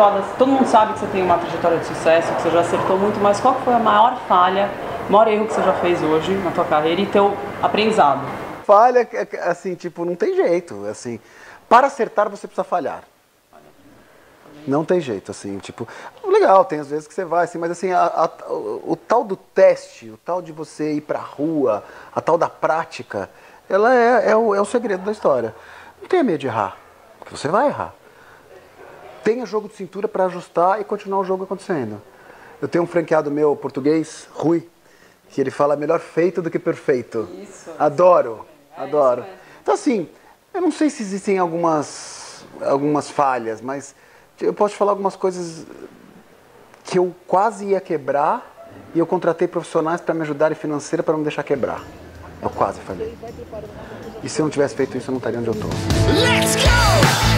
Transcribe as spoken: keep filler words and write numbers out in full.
fodas. Todo mundo sabe que você tem uma trajetória de sucesso, que você já acertou muito, mas qual foi a maior falha, o maior erro que você já fez hoje na tua carreira e teu aprendizado? Falha, assim, tipo, não tem jeito, assim. Para acertar, você precisa falhar. Não tem jeito, assim, tipo... Legal, tem às vezes que você vai, assim, mas assim, a, a, o, o tal do teste, o tal de você ir pra rua, a tal da prática, ela é, é, o, é o segredo da história. Não tenha medo de errar, porque você vai errar. Tenha jogo de cintura para ajustar e continuar o jogo acontecendo. Eu tenho um franqueado meu, português, Rui, que ele fala melhor feito do que perfeito. Isso. Adoro, é adoro. Então assim, eu não sei se existem algumas, algumas falhas, mas eu posso te falar algumas coisas que eu quase ia quebrar e eu contratei profissionais para me ajudarem financeira para não deixar quebrar. Eu quase falhei. E se eu não tivesse feito isso, eu não estaria onde eu estou. Let's go!